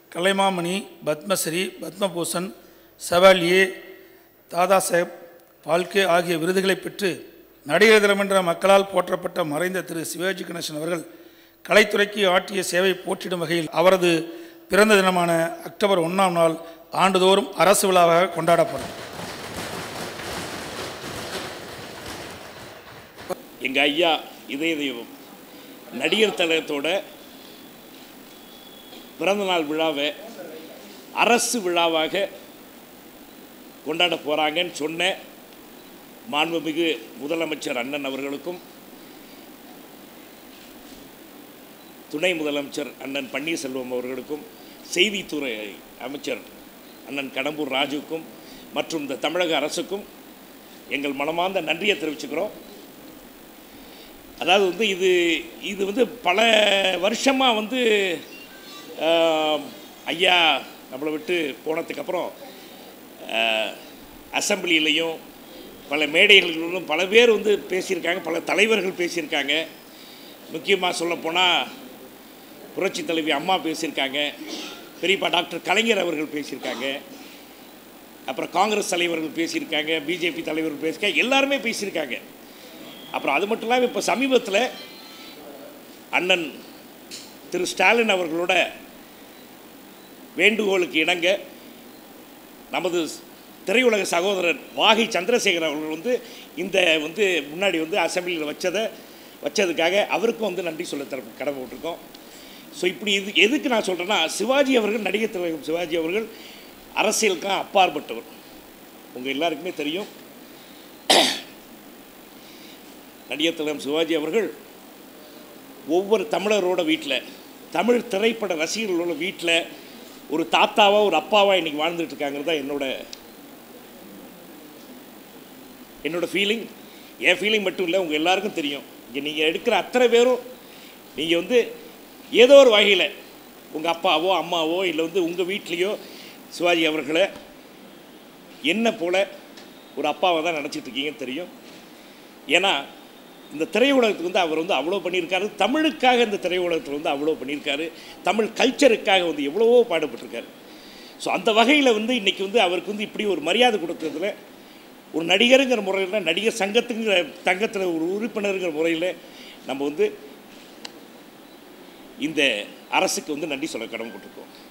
Kalaimamani, Padmashri, Padmabhushan, Chevalier, Dadasaheb Phalke ஆகிய விருதுகளை பெற்று நடிகர் தினம் என்ற மக்களால் போற்றப்பட்ட மறைந்த திரு சிவாஜி கணேசன் அவர்கள் கலைத்துறைக்கு ஆற்றிய சேவை போற்றிடும் வகையில் அவரது பிறந்த தினமான அக்டோபர் 1ஆம் நாள் ஆண்டுதோறும் அரசு விழாவாக கொண்டாடப்படும். எங்கள் ஐயா இதய தெய்வம் நடிகர் திலகத்தோட பிறந்தநாள் விழாவை அரசு விழாவாக கொண்டாட போகிறாங்கன்னு சொன்ன மாண்புமிகு முதலமைச்சர் அண்ணன் அவர்களுக்கும் துணை முதலமைச்சர் அண்ணன் பன்னீர்செல்வம் அவர்களுக்கும் செய்தித்துறை அமைச்சர் அண்ணன் கடம்பூர் ராஜுக்கும் மற்றும் இந்த தமிழக அரசுக்கும் எங்கள் மனமார்ந்த நன்றியை தெரிவிச்சுக்கிறோம். அதாவது இது பல வருஷமாக ஐயா நம்மளை விட்டு போனதுக்கப்புறம் அசம்பிளிலையும் பல மேடைகளிலும் பல பேர் பேசியிருக்காங்க, பல தலைவர்கள் பேசியிருக்காங்க. முக்கியமாக சொல்லப்போனால் புரட்சி தலைவி அம்மா பேசியிருக்காங்க, பெரியப்பா டாக்டர் கலைஞர் அவர்கள் பேசியிருக்காங்க, அப்புறம் காங்கிரஸ் தலைவர்கள் பேசியிருக்காங்க, பிஜேபி தலைவர்கள் பேசியிருக்காங்க, எல்லாருமே பேசியிருக்காங்க. அப்புறம் அது மட்டும் இல்லாமல் இப்போ சமீபத்தில் அண்ணன் திரு ஸ்டாலின் அவர்களோட வேண்டுகோளுக்கு இணங்க நமது திரையுலக சகோதரர் வாகை சந்திரசேகர் அவர்கள் இந்த முன்னாடி அசம்பிளியில் வச்சதுக்காக அவருக்கும் நன்றி சொல்ல கடமைப்பட்டிருக்கோம். ஸோ இப்படி எதுக்கு நான் சொல்கிறேன்னா, சிவாஜி அவர்கள் நடிகர் திலகம் சிவாஜி அவர்கள் அரசியலுக்கு அப்பாற்பட்டவர். உங்கள் எல்லாருக்குமே தெரியும், நடிகர் திலகம் சிவாஜி அவர்கள் ஒவ்வொரு தமிழரோட வீட்டில், தமிழ் திரைப்பட ரசிகர்களோட வீட்டில் ஒரு தாத்தாவாக ஒரு அப்பாவாக இன்றைக்கி வாழ்ந்துட்டு இருக்காங்கிறது தான் என்னோட ஃபீலிங். என் ஃபீலிங் மட்டும் இல்லை, உங்கள் எல்லாருக்கும் தெரியும். இங்கே நீங்கள் எடுக்கிற அத்தனை பேரும் நீங்கள் ஏதோ ஒரு வகையில் உங்கள் அப்பாவோ அம்மாவோ இல்லை உங்கள் வீட்லேயோ சிவாஜி அவர்களை என்ன போல் ஒரு அப்பாவை தான் நினச்சிட்ருக்கீங்கன்னு தெரியும். ஏன்னா இந்த திரையுலகத்துக்கு அவர் அவ்வளோ பண்ணியிருக்காரு, தமிழுக்காக இந்த திரையுலகத்தில் அவ்வளோ பண்ணியிருக்காரு, தமிழ் கல்ச்சருக்காக எவ்வளவோ பாடுபட்டிருக்காரு. ஸோ அந்த வகையில் இன்றைக்கி அவருக்கு இப்படி ஒரு மரியாதை கொடுத்ததில் ஒரு நடிகருங்கிற முறையில், நடிகர் சங்கத்தில் ஒரு உறுப்பினருங்கிற முறையில் நம்ம இந்த அரசுக்கு நன்றி சொல்ல கடமைப்பட்டிருக்கோம்.